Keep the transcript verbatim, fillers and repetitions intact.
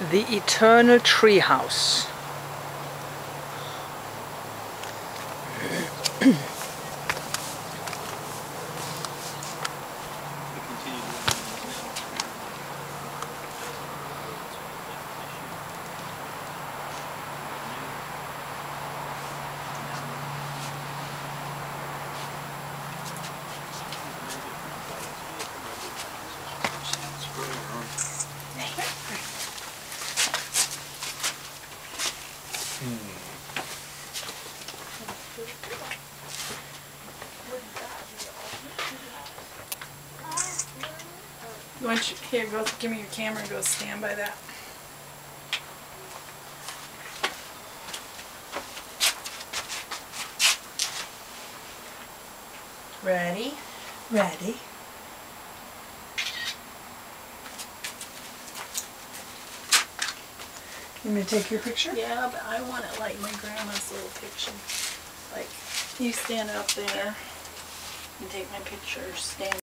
The eternal treehouse. You want you, here, go give me your camera and go stand by that. Ready? Ready. You want me to take your picture? Yeah, but I want it like my grandma's little picture. Like, you stand up there and take my picture, stand